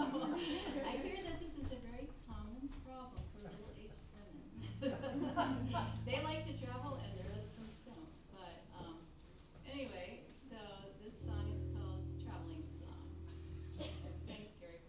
I hear that this is a very common problem for middle-aged women. They like to travel and their husbands don't. But anyway, so this song is called Traveling Song. Thanks, Gary.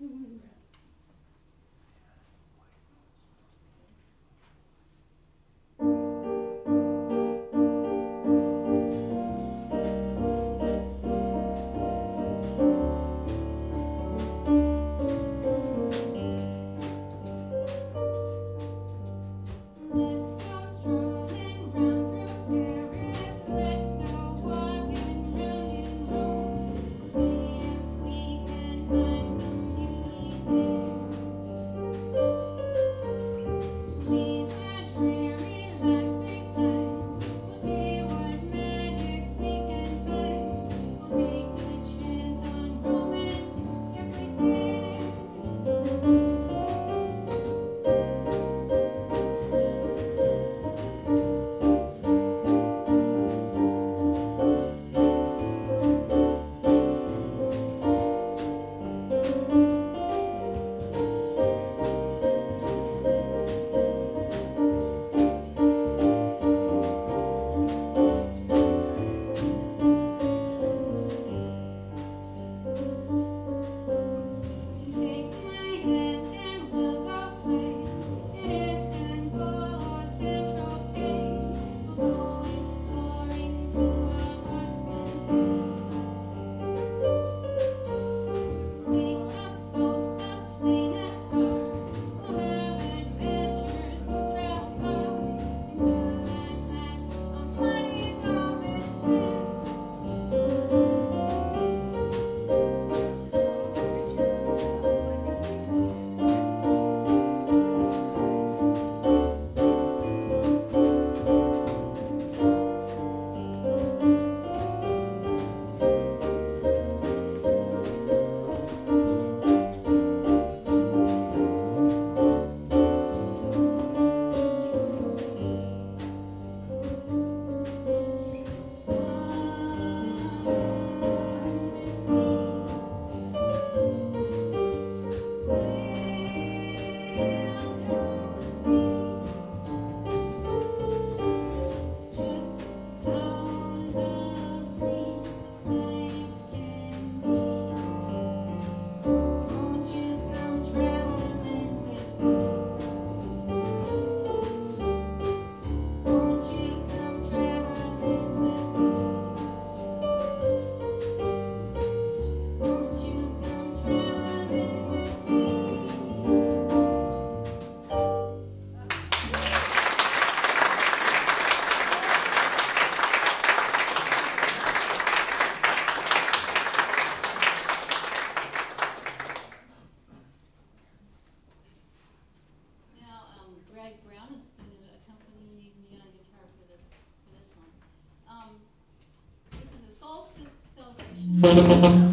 This is a Solstice Celebration.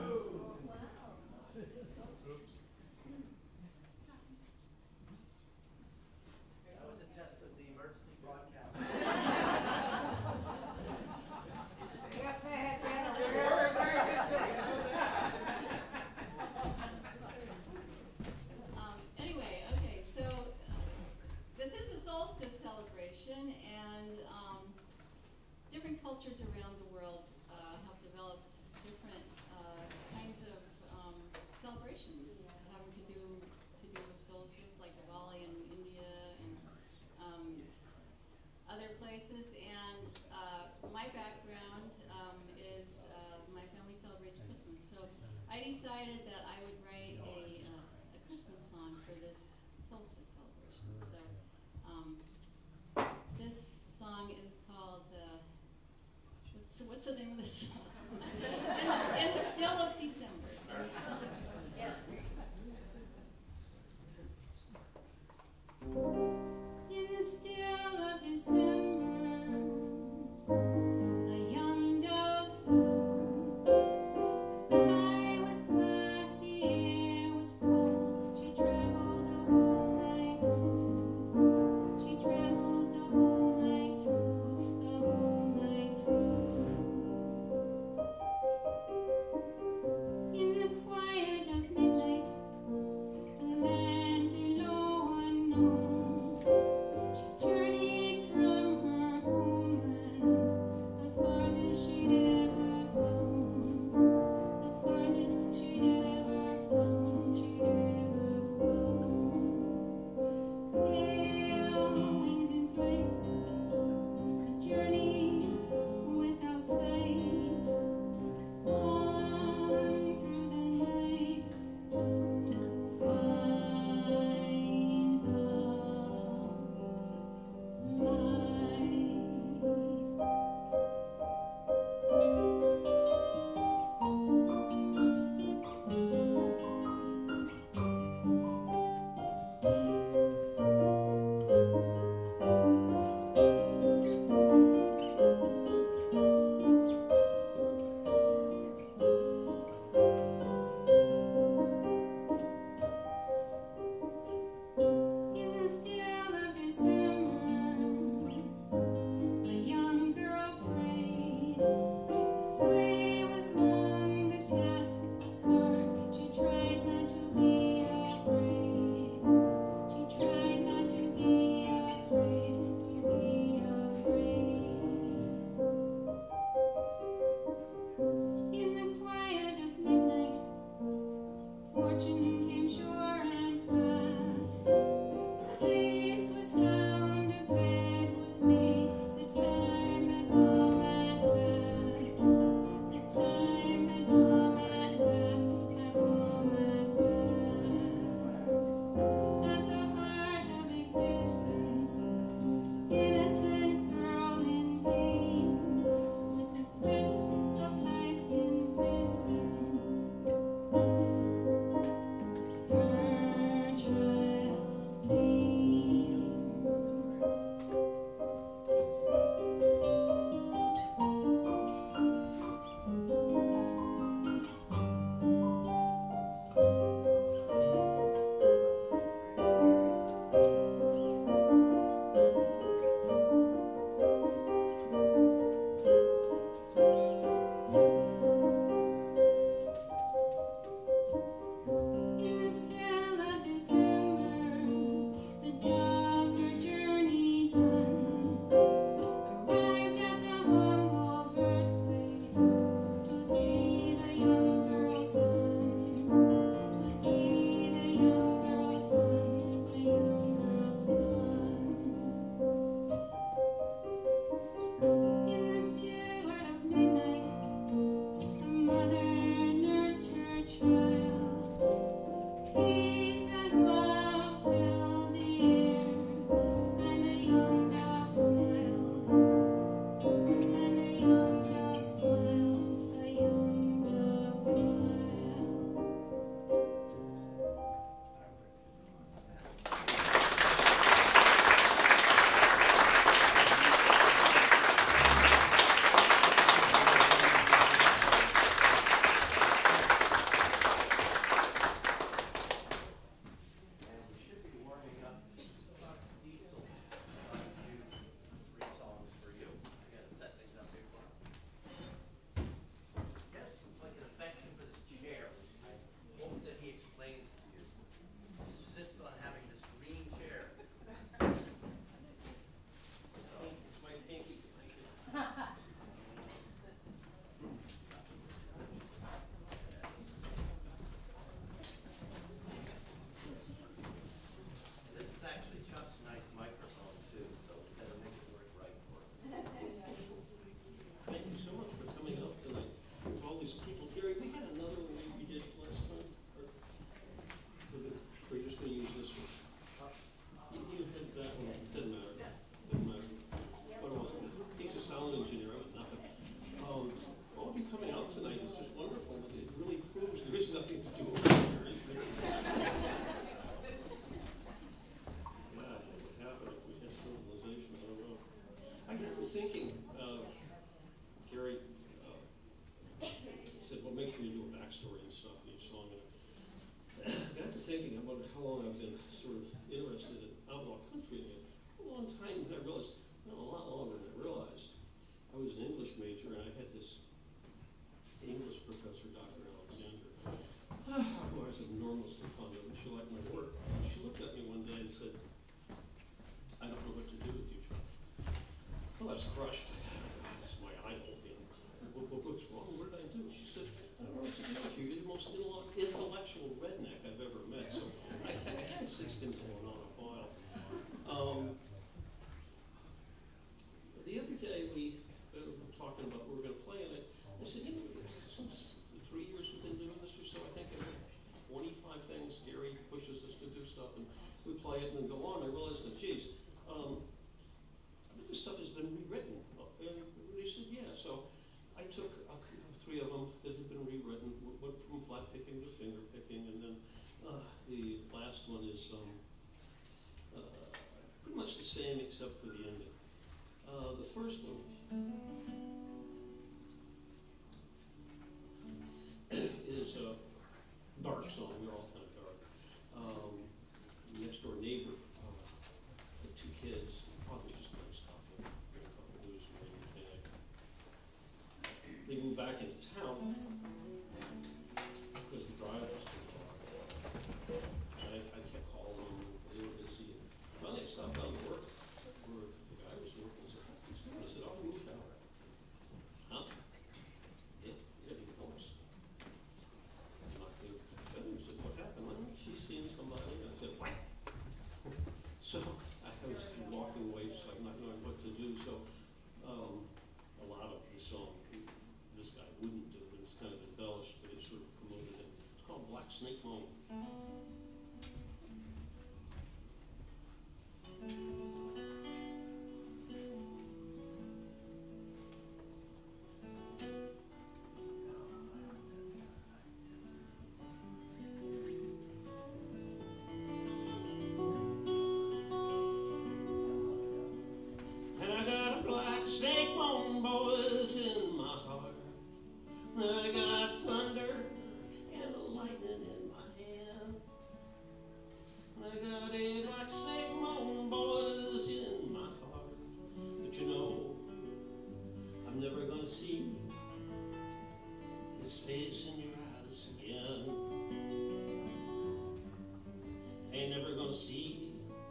And different cultures around the world have developed different kinds of celebrations having to do with solstice, like Diwali in India and other places. And my background is my family celebrates Christmas, so I decided that I would write a Christmas song for this solstice celebration. So. This song is called, what's the name of this song? In the Still of December. In the Still of December. Yes. In the still of December, a young dove flew. The sky was black, the air was cold. She traveled the whole night through. She traveled the whole night through, the whole night through. most intellectual redneck I've ever met, so I guess it's been going on a while. The other day we were talking about what we were going to play, and I said, you know, since the 3 years we've been doing this or so, I think I have 25 things. Gary pushes us to do stuff, and we play it and then go on. I realized that, geez, I bet this stuff has been rewritten. And they said, yeah. So I took 3 of them that had been rewritten, went from flat picking to finger picking, and then the last one is pretty much the same except for the ending. The first one is a dark song. They're all kind of dark. Next door neighbor, the 2 kids, probably just a nice couple, blues and mechanic. They moved back into town because the drive was too far. And I kept calling them, they were busy. Finally, I stopped down to work where the guy was working. I said, oh, we moved out. Huh? Yeah, divorced. Knocked me over the bed. He said, what happened? Well, she's seeing somebody. And I said, what? So I was walking away just like not knowing what to do. So a lot of the song this guy wouldn't do, but it's kind of embellished, but it sort of promoted it. It's called Black Snake Moan. Snake moan, boys, in my heart. I got thunder and a lightning in my hand. I got a black snake moan, boys, in my heart. But you know, I'm never gonna see his face in your eyes again. Ain't never gonna see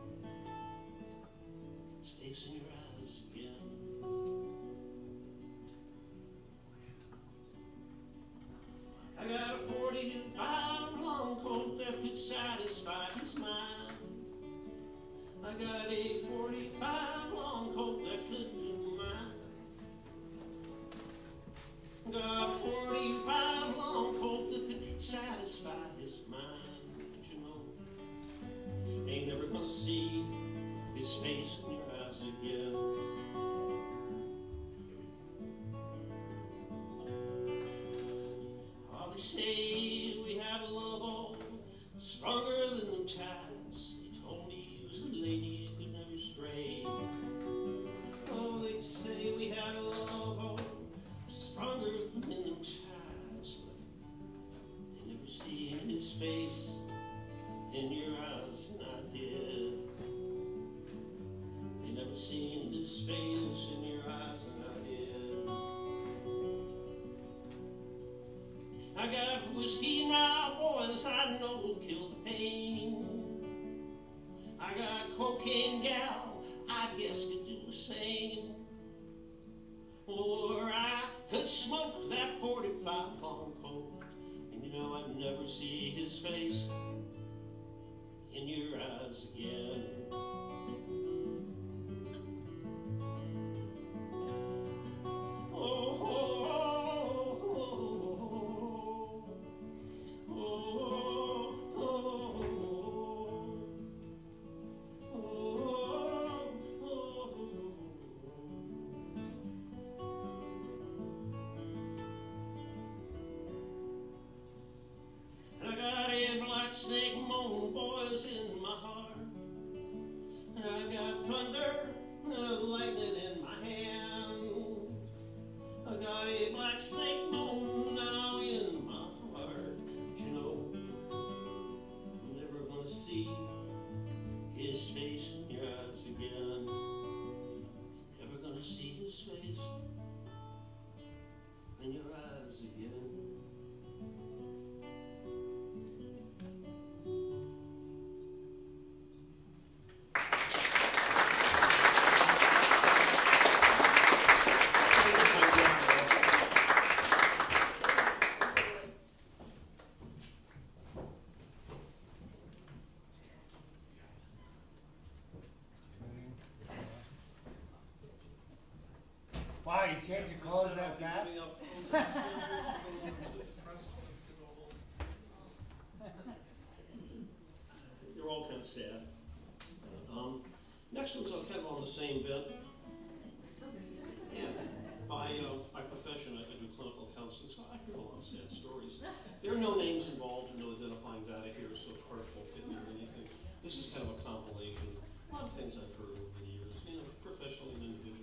his face in your eyes again. I got a 45 long coat that could satisfy his mind. I got a 45 long coat that could do mine. Got a 45 long coat that could satisfy his mind. But you know, ain't never gonna see his face in your eyes again. They say we had a love all stronger than the tides. They told me he was a lady who could never stray. Oh, they say we had a love all stronger than the tides, but they never seen his face in your eyes, and I did. They never seen his face in your eyes, and I did. I got whiskey now, boys, I know will kill the pain. I got cocaine gal, I guess could do the same. Or I could smoke that 45 long coat, and you know I'd never see his face in your eyes again. Snake moan, boys, in my heart. change your clothes that fast? They're all kind of sad. Next one's kind of on the same bit. And by profession, I do clinical counseling, so I hear a lot of sad stories. There are no names involved and no identifying data here, so heart won't hit me or anything. This is kind of a compilation. A lot of things I've heard over the years, professionally and individually.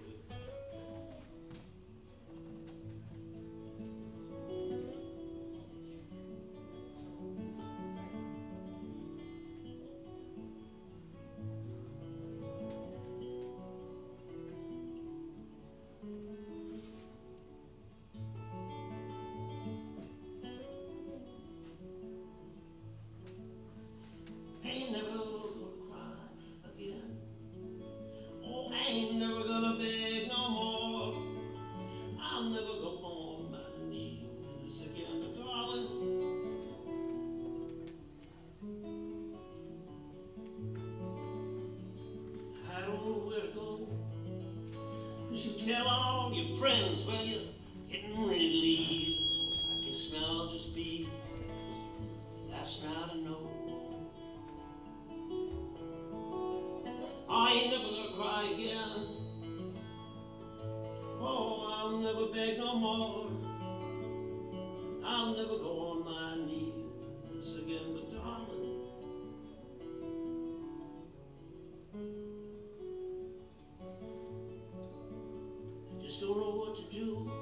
You tell all your friends, well, you're getting ready to leave. I guess now I'll just be last night I know. I ain't never gonna cry again. Oh, I'll never beg no more. I'll never go on my knees again, but darling, just don't know what to do.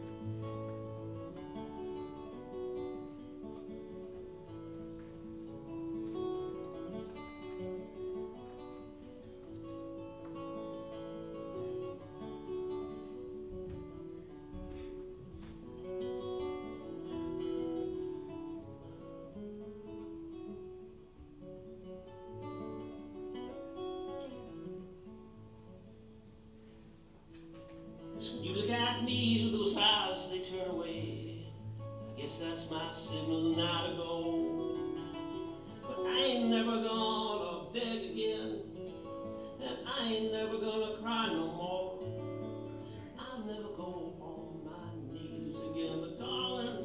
You look at me, those eyes, they turn away. I guess that's my signal now to go. But I ain't never gonna beg again, and I ain't never gonna cry no more. I'll never go on my knees again, but darling,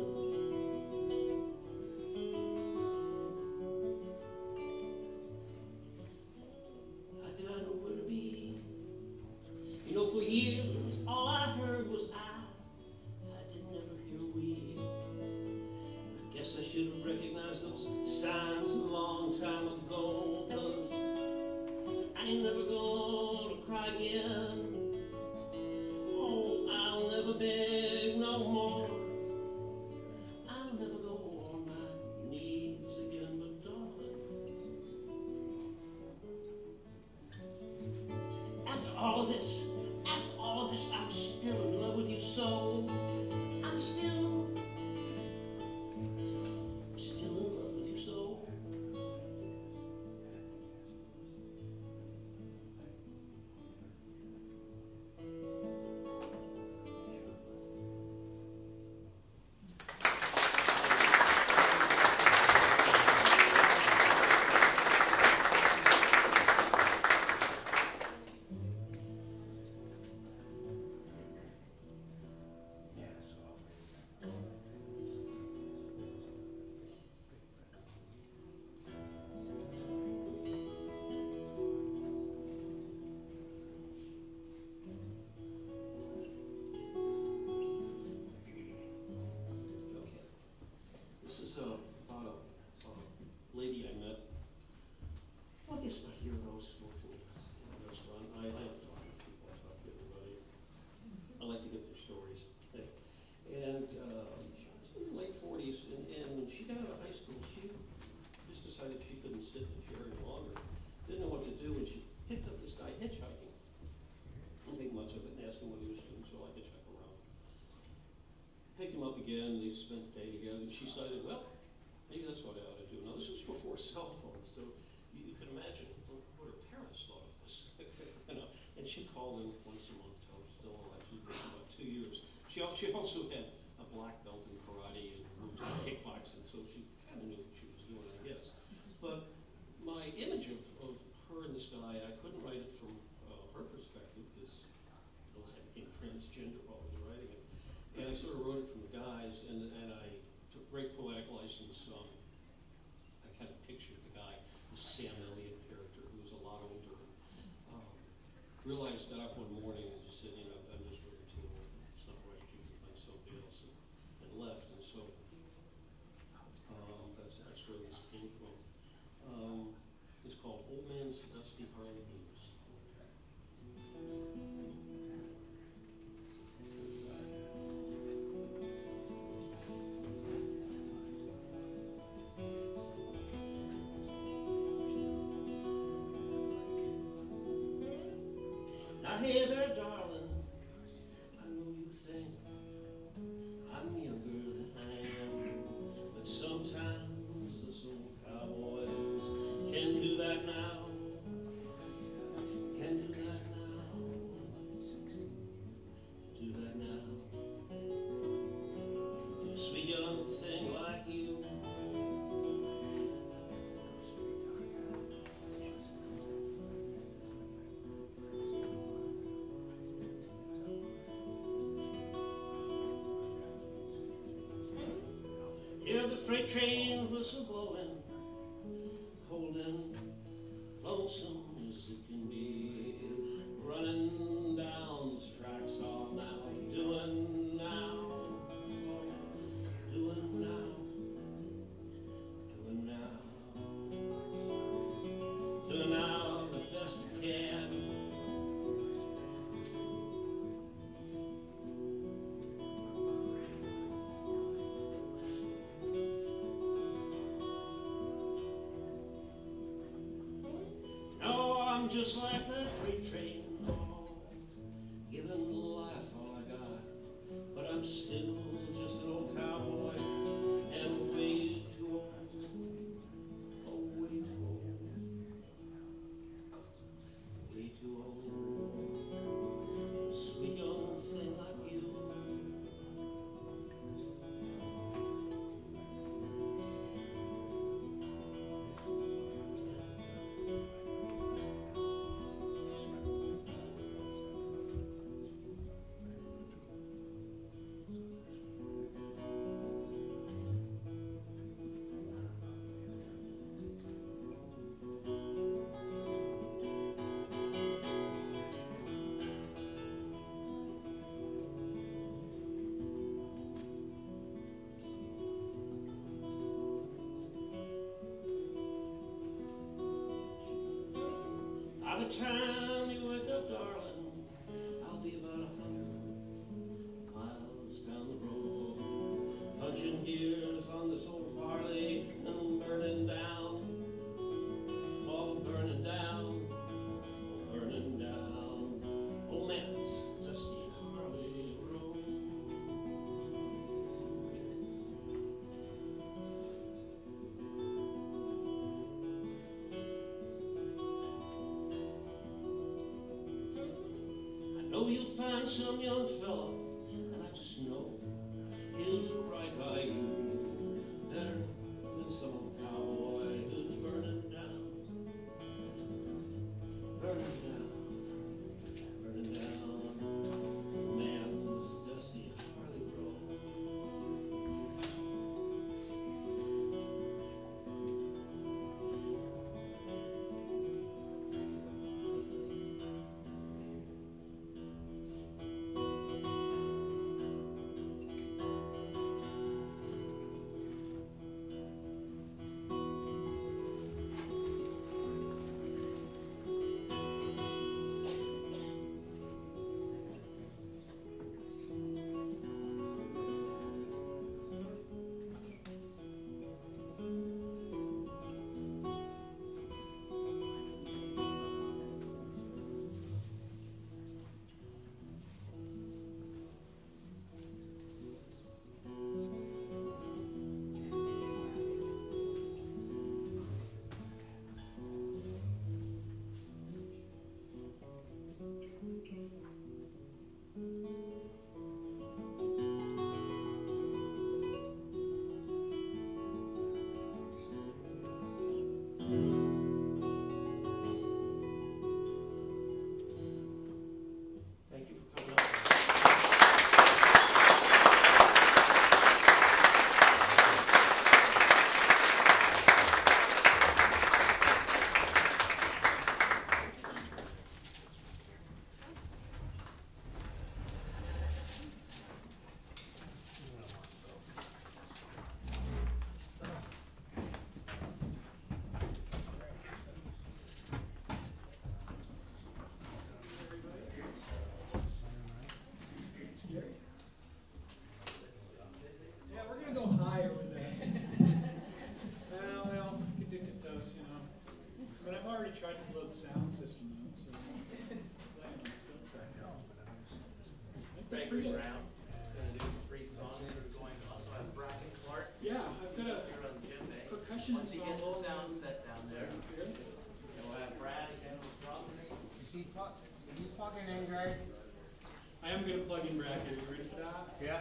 I got nowhere to be. You know, for years, all I heard was I didn't ever hear we. I guess I should have recognized those signs a long time ago, 'cause I ain't never gonna cry again. Oh, I'll never beg no more. I'll never go on my knees again, but darling, after all of this, I'm still in love with you so. I'm still in love with you so. This is about a lady I met. Well, I guess my heroes working in a restaurant. I like talking to people. I talk to everybody. I like to get their stories. And she's in her late 40s, and when she got out of high school, she just decided she couldn't sit in a chair any longer. Didn't know what to do, and she picked up this guy hitchhiking. Didn't think much of it, and asked him what he was doing, so I hitchhike around. Picked him up again, they spent the day together, and she decided, well, maybe that's what I ought to do. Now, this was before cell phones, so you can imagine what her parents thought of this. And she called him once a month, tell her still alive. She's been for about 2 years. She also had a black belt in karate and moved to kickboxing, so she kind of knew what she was doing, I guess. But my image of her and this guy, I couldn't write it from her perspective, because I became transgender while I was writing. license, I kind of pictured the guy, the Sam Elliott character, who was a lot older. Realized, got up one morning and just said, you know, I'm just really too old. It's not right. You can find something else, and left. And so that's where this came from. It's called Old Man's Dusty Harley Blues. Now, hey there, darling, I know you think I'm younger than I am, but sometimes us old cowboys can do that now, can do that now, do that now. Do a sweet young thing like you. Hear the freight train whistle blowing, cold and lonesome as it can be, running down those tracks all now, doing now, doing now, doing now, doing now the best it can. I'm just like that freight train, oh, giving life all I got, but I'm still just an old cowboy, and way too old, oh, way too old, way too old, a sweet young thing like you. By the time you wake up, darling, I'll be about 100 miles down the road, punching gears on this old Harley and burning down, oh, burning down, oh, burning down, old man's dusty Harley road. Know you'll find some young fella, and I just know he'll do right by you, better than some old cowboy who's burning down, burning down, burning down man's dusty Harley road. percussion Once he gets the ensemble. sound set down there, Here. we'll have Brad again with drums. Are you plugging in, Greg? I am going to plug in Brad here. You ready for that? Yeah.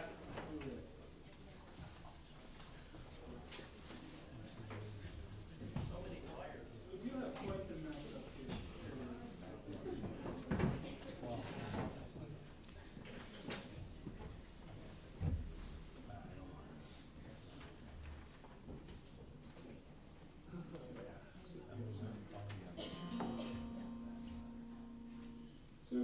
So many wires. We do have quite the mess up here. So,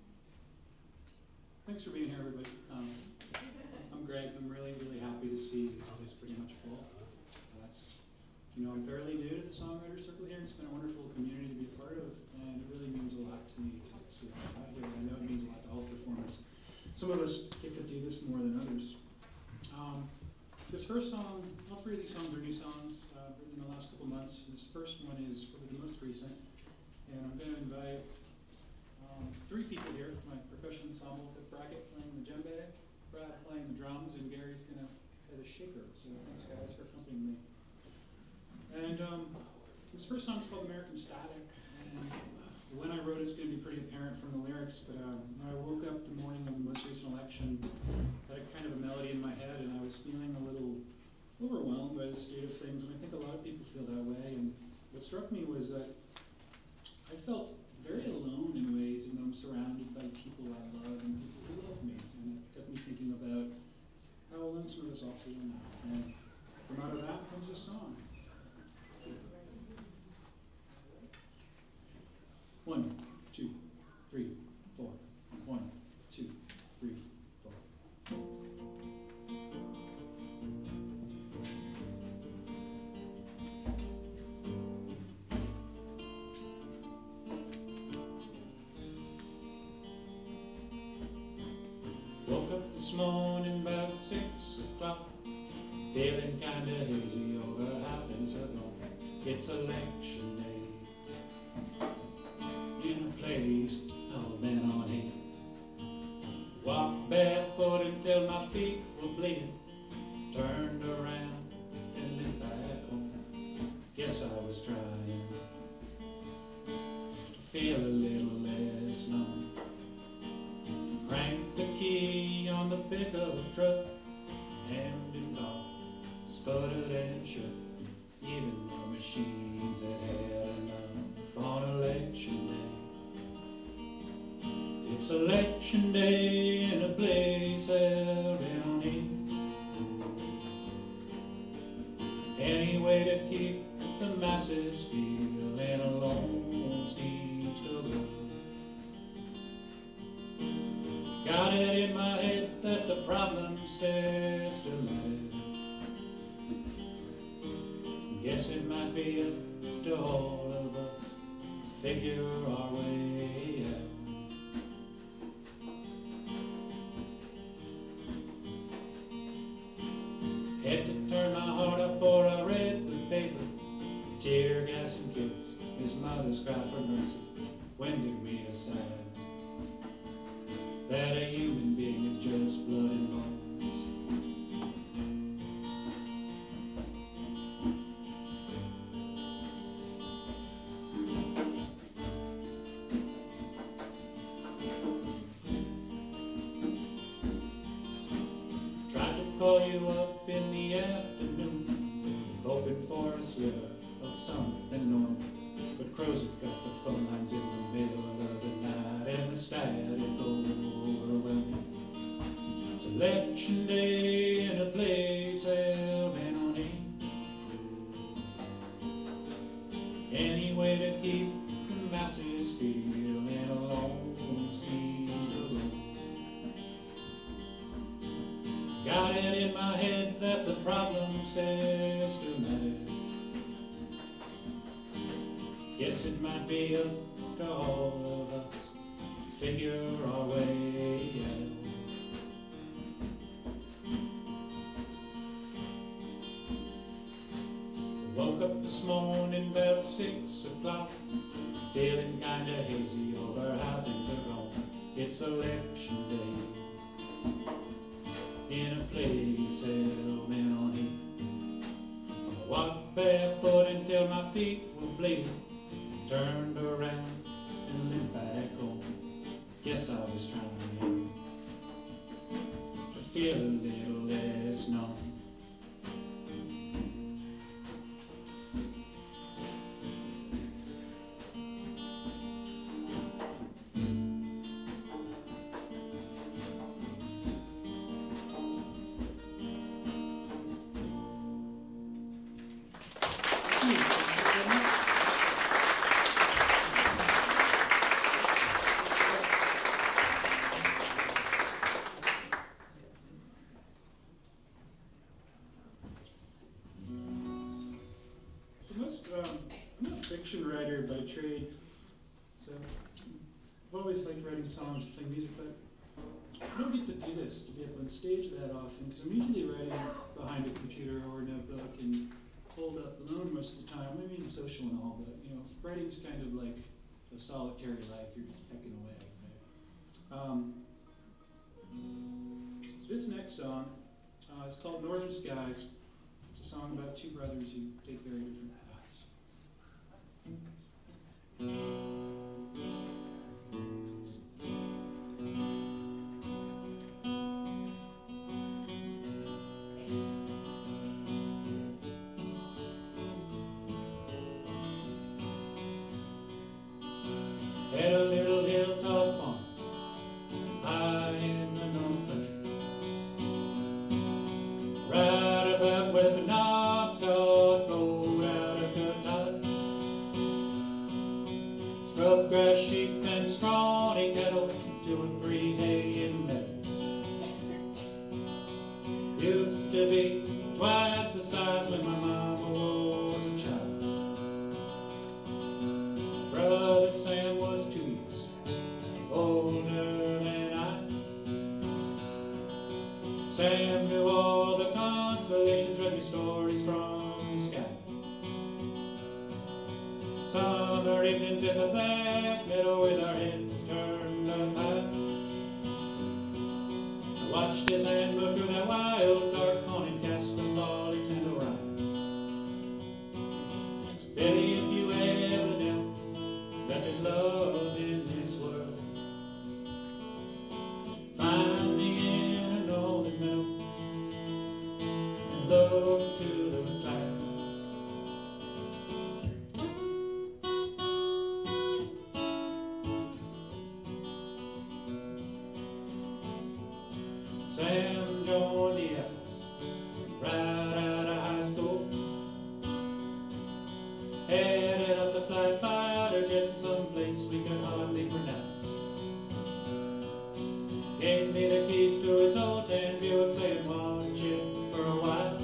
thanks for being here, everybody. I'm Greg. I'm really, really happy to see this place pretty much full. I'm fairly new to the Songwriters Circle here. It's been a wonderful community to be a part of, and it really means a lot to me to see it out here. I know it means a lot to all performers. Some of us get to do this more than others. This first song, all three of these songs are new songs written in the last couple months. This first one is probably the most recent, and I'm going to invite three people here. My percussion ensemble, with Brackett playing the djembe, Brad playing the drums, and Gary's going to play the shaker. So thanks guys for accompanying me. And this first song is called American Static, and when I wrote it's going to be pretty apparent from the lyrics, but I woke up the morning of the most recent election, had a kind of a melody in my head, and I was feeling a little overwhelmed by the state of things, and I think a lot of people feel that way, and what struck me was that I felt very alone in ways, and I'm surrounded by people I love and people who love me, and it got me thinking about how alone some of us all feel now, and from out of that comes a song. 1, 2, 3, 4. 1, 2, 3, 4. Woke up this morning about 6 o'clock, feeling kinda hazy over how things are going. It's election day in a place all men on hand. Walked barefoot until my feet were bleeding, turned around and then back home. Guess I was trying to feel a little less numb. Cranked the key on the pickup truck, hand in car, sputtered and shut. Even the machines that had enough on election day. It's election day in a place held down here. Any way to keep the masses feeling alone seems to go. Got it in my head that the problem systematic. Guess it might be up to all of us to figure our way out. Had to turn my heart off before I read the paper. Tear gas and kids, his mother's cry for mercy. When did we decide that a human being is just blood and bones? Call you up in the afternoon, hoping for a sliver of something normal. But crows have got the phone lines in the middle of the night, and the static overwhelming. It's election day in a place held on end. Any way to keep the masses feeling alone seems to go. Got it in my head that the problem's systematic. Guess it might be up to all of us to figure our way out. Woke up this morning about 6 o'clock, feeling kinda hazy over how things are going. It's election day in a place held on here. I walked barefoot till my feet were bleeding. Turned around and went back home. Guess I was trying to feel a little less known. I'm a fiction writer by trade, so I've always liked writing songs or playing music, but I don't get to do this, to be up on stage that often, because I'm usually writing behind a computer or a notebook and holed up alone most of the time. I mean, social and all, but you know, writing's kind of like a solitary life. You're just pecking away. Right? This next song is called Northern Skies. It's a song about two brothers who take very different paths. Had a little hilltop farm high in the North Country, right about where the Penobscot flowed out of Kentucky. Scrub grass, sheep, and scrawny cattle, 2 or 3 hay-in meadows. Used to be twice the size when my mama was a child. Brother Sam was 2 years older than I. Sam knew all the constellations, read me stories from the sky. Summer evenings in the black meadow with our heads turned up high. I watched his hand move through that wild dark morning, cast the frolics and Orion. So Billy, if you ever knew that there's love in this world, find me in a northern meadow and look to the clouds. Sam joined the Air Force right out of high school. Headed up to fly fighter jets in some place we could hardly pronounce. Gave me the keys to his old tan Buick, saying watch it for a while.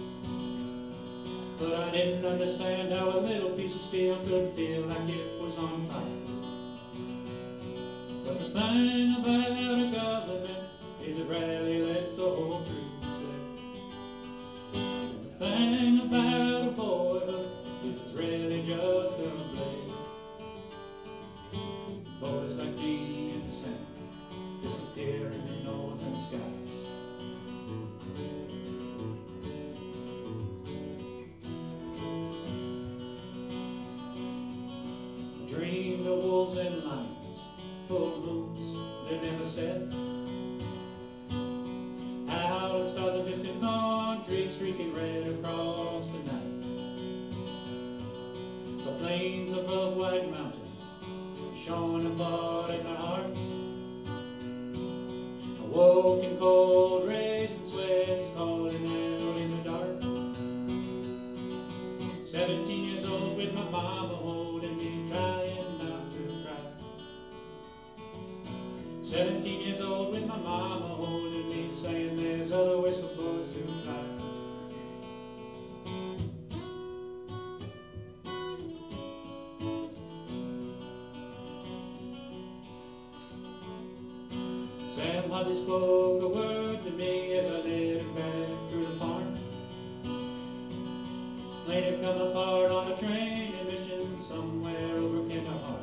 But I didn't understand how a little piece of steel could feel like it was on fire. But the thing about a government is it rarely lets the whole truth slip. And the thing about a boyhood is it's really just a blade. Boys like me and Sam disappear in the northern skies. I dreamed of wolves and lions, full moons that never set. Howling stars of distant country streaking red across the night. So plains above white mountains shone apart at my heart. I woke in cold racing sweats, calling out in the dark. 17 years old with my mama holding me, trying not to cry. 17 years old with my mama holding me, saying there's other ways for boys to fly. Sam hardly spoke a word to me as I led him back through the farm. Plane had come apart on a train in Mission somewhere over Kandahar.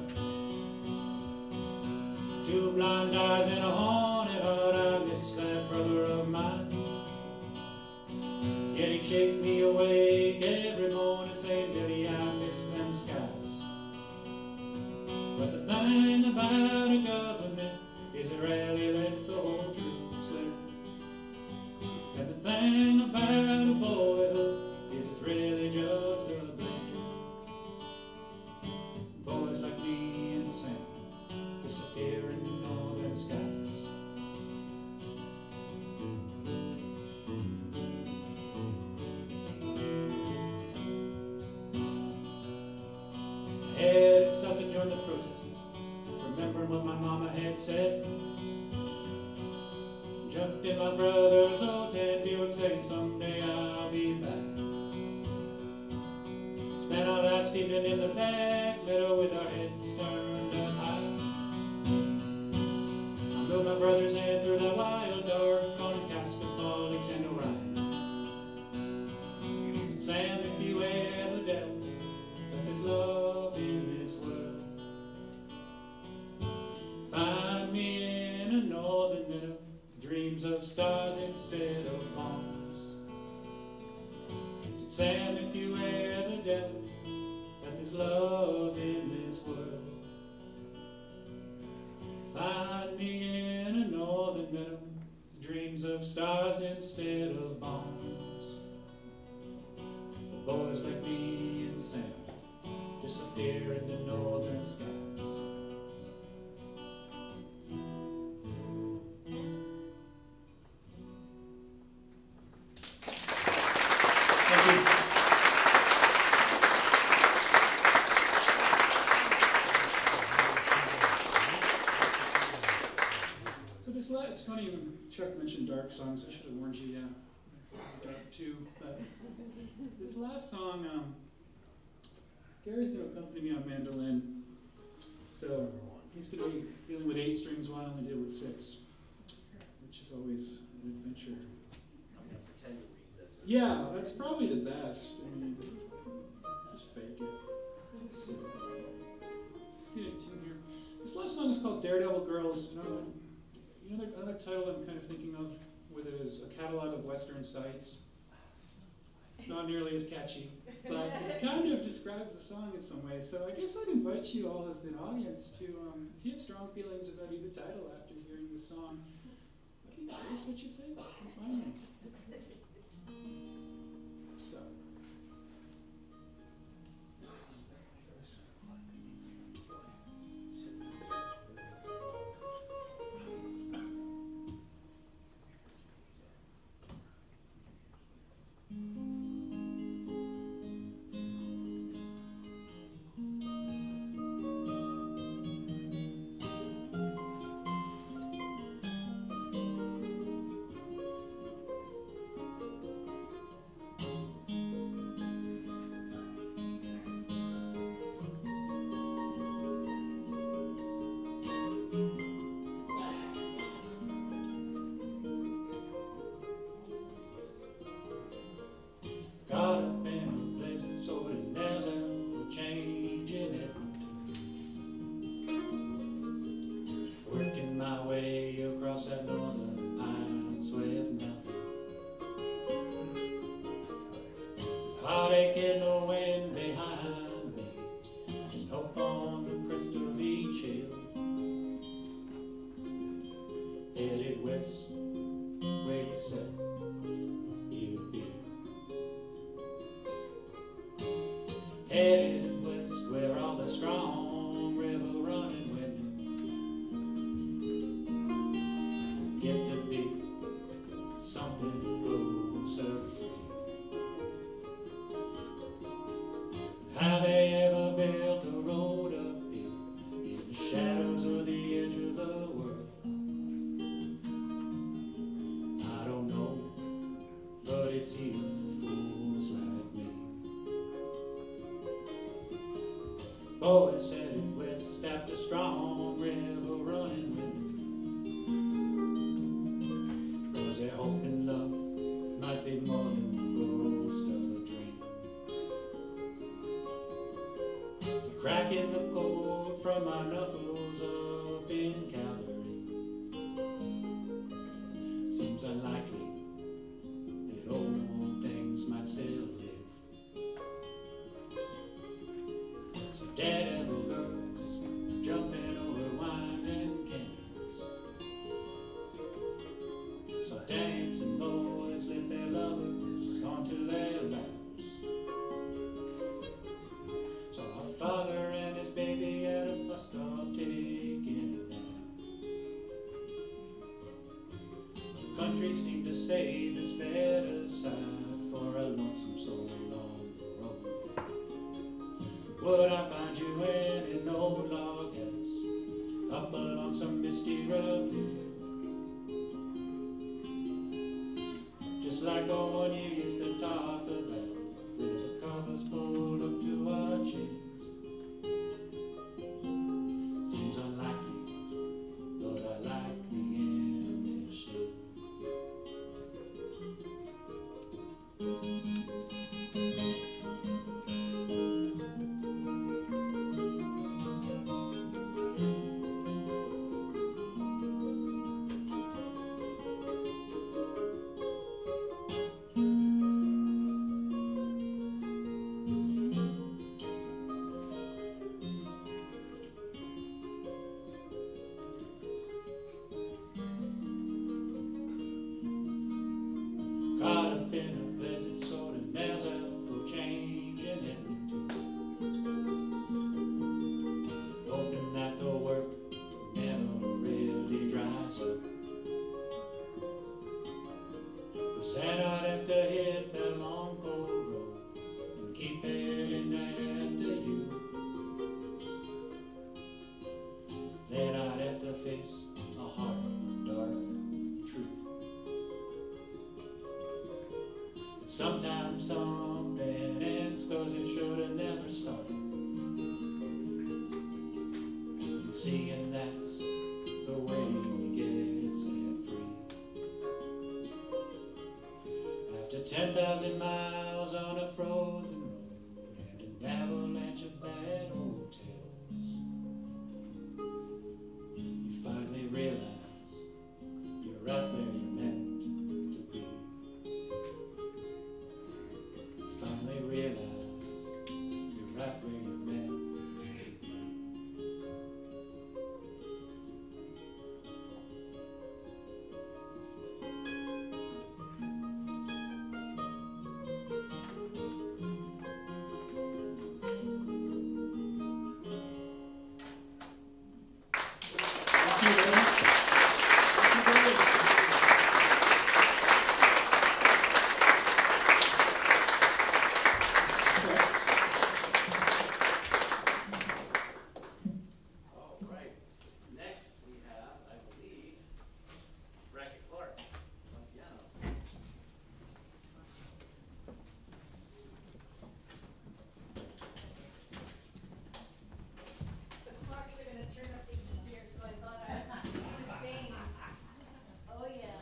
2 blind eyes and a haunted heart, I miss that brother of mine. Getting shake me awake every morning saying, Billy, I miss them skies. But the thing about a government is it rarely lets the whole truth slip. And the thing about a boyhood is it's really just a blink. Boys like me and Sam disappear in the northern skies. I had sought to join the protest, remembering what my mama had said. Jumped in my brother's old tan Buick saying someday I'll be back. Spent our last evening in the back meadow with our heads turned up high. I moved my brother's hand through that wild dark on casket politics and Orion. Sam, if you ever doubt that there's love in this world, find me in a northern meadow, dreams of stars instead of bombs. Sam, if you ever doubt that there's love in this world, find me in a northern meadow, dreams of stars instead of bombs. The boys like me and Sam disappear in the northern skies. Thank you. So this last, it's funny when Chuck mentioned dark songs, I should have warned you, yeah. Dark too, but this last song, Gary's going to accompany me on mandolin, so he's going to be dealing with 8 strings while I only deal with 6, which is always an adventure. I'm going to pretend to read this. Yeah, that's probably the best. I mean, just fake it. So, get a tune here. This last song is called Daredevil Girls. You know, another title I'm kind of thinking of with it is A Catalog of Western Sights. It's not nearly as catchy, but it kind of describes the song in some ways. So I guess I'd invite you all as an audience to, if you have strong feelings about either title after hearing this song, I'd be curious what you think. Finally. So. Caught up in a place so it nails out for changing it. Working my way across that northern iron sweat mountain. Heartache in the wind behind me, and hope on the crest of each hill. Headed west, where you said you'd be. Headed west where all the strong river running women get to be something closer to free. How they ever built a road up here in the shadows of the edge of the world, I don't know, but it's here for fools like me. Boys headed west after strong river running women, 'cause they're hoping love might be more than the ghost of a dream. Cracking the code from our knuckles up in Calgary, seems unlikely that old things might poetry seemed to say that's better aside for a lonesome soul on the road. Would I find you in an old log house up along some misty road, just like the one you used to talk about, with the covers pulled up to our chins? Seems unlikely, but I like the image still. Caught up in a pleasant sort of nails out for change and Edmonton, hoping that the work never really dries up. 'Cause then I'd have to hit that long cold road and keep heading after you. Then I'd have to face a hard, dark truth. Sometimes something ends 'cause it should have never started. And seeing that's the way we get set free. After 10,000 miles on a frozen road and an avalanche of bad hotels, you finally realize you're right where you're meant to be. Finally realize you're right where you're meant to be. Thank you very much. Thank you very much. All right. Next we have, I believe, Brackett Clark on piano. The Clarks are gonna turn up the heat here, so I thought I'd do the same. Oh, yeah.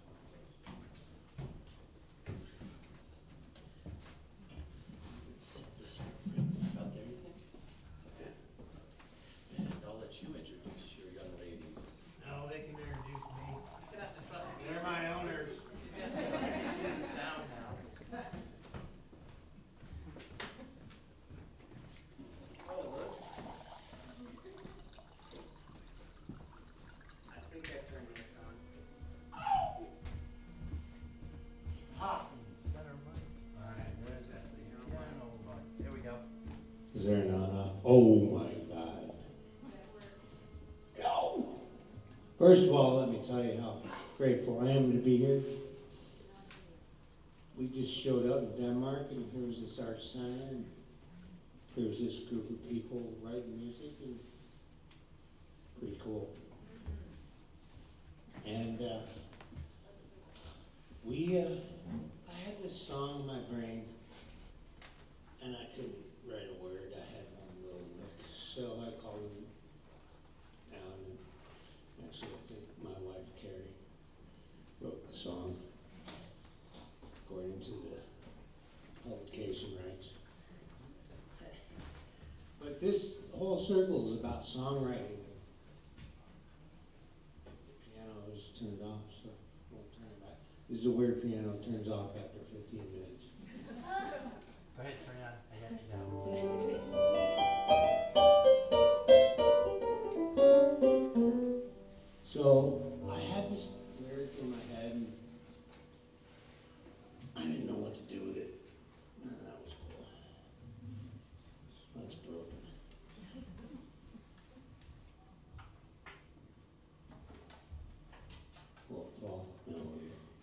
Let's set this about there, you think? Okay. And I'll let you introduce your young ladies. No, they can introduce me. He's gonna have to trust me. They're my owners. He's gonna have to trust me to do the sound now. Oh, look. I think I turned this on. Ha! Center mic. Alright, there's that piano mic. Here we go. Is there not? Oh my God. First of all, let me tell you how grateful I am to be here. We just showed up in Denmark, and here's this art center, and here's this group of people writing music, and pretty cool. And I had this song in my brain, and I couldn't write a word. I had one little lick, so I called him down, and actually I think my wife Carrie wrote the song according to the publication rights. But this whole circle is about songwriting. The piano is turned off, so we'll turn it back. This is a weird piano, it turns off after 15 minutes. Go ahead, turn it on. I got you down. So I had this lyric in my head, and I didn't know what to do with it. And that was cool. That's broken. Well, fall. No, we're good.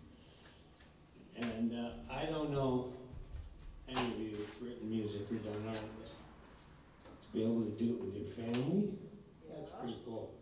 written music or done art, but to be able to do it with your family, that's pretty cool.